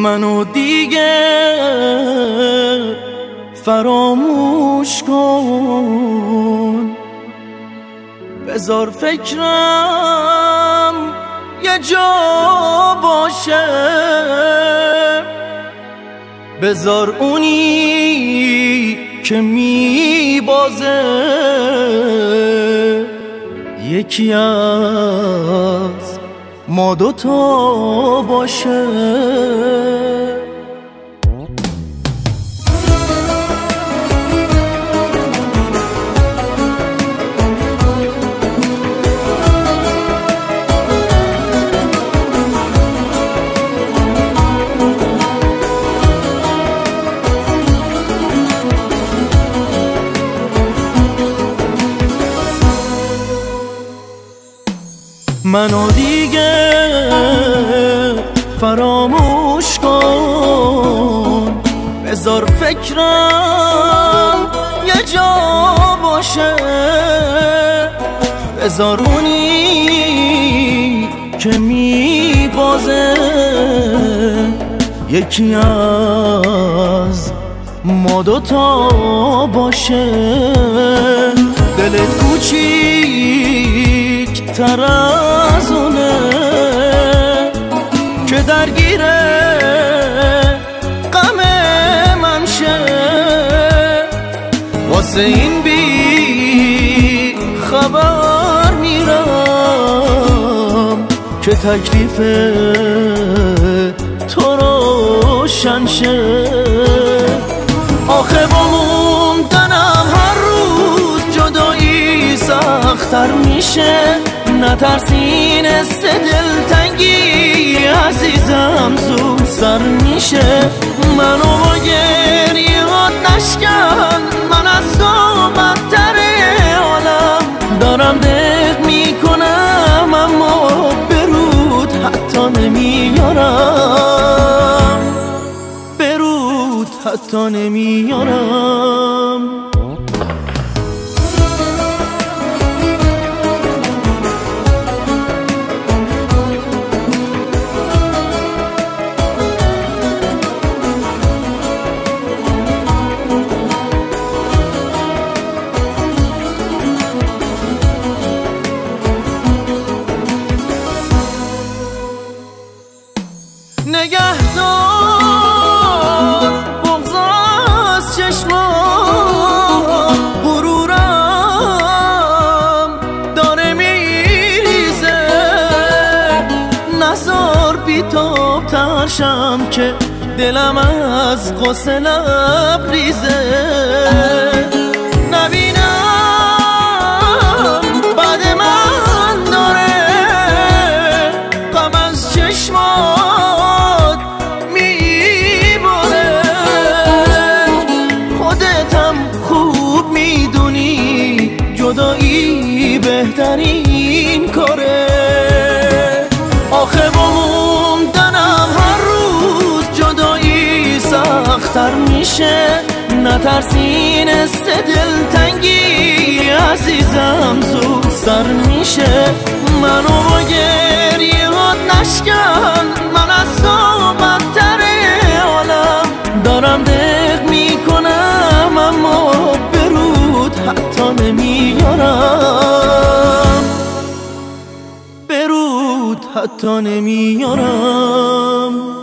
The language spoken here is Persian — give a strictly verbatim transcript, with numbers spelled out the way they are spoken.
منو دیگه فراموش کن، بذار فکرم یه جا باشه، بذار اونی که میبازه یکی از ما دوتا باشه. منو دیگه فراموش کن، بذار فکرم یه جا باشه، بذار اونی که میبازه یکی از ما دوتا باشه. دلت کوچیک تر از اونه که درگیره غم من شه، واسه این بی خبر میرم که تکلیف تو روشن شه. آخه با موندنم هر روز جدایی سخت‌تر میشه، نترسین است دلتنگی عزیزم زود سر میشه. منو با گریهات نشکن، من از تو بدتر عالم دارم دق میکنم، اما برود حتی نمیارم، برود حتی نمیارم. نگهدار بغض از چشمات، غرورم داره میریزه، نذار بی‌تاب ترشم که دلم از غصه لبریزه. نبینم بعد من داره غم از چشمات میباره، خودتم خوب میدونی جدایی بهترین کاره. آخه با موندنم هر روز جدایی سخت‌تر میشه، نترسین است دلتنگی عزیزم زود سر میشه. منو با گریهات نشکن، من از تو بدتر عالم دارم دق میکنم، اما برود حتی نمیارم، برود حتی نمیارم.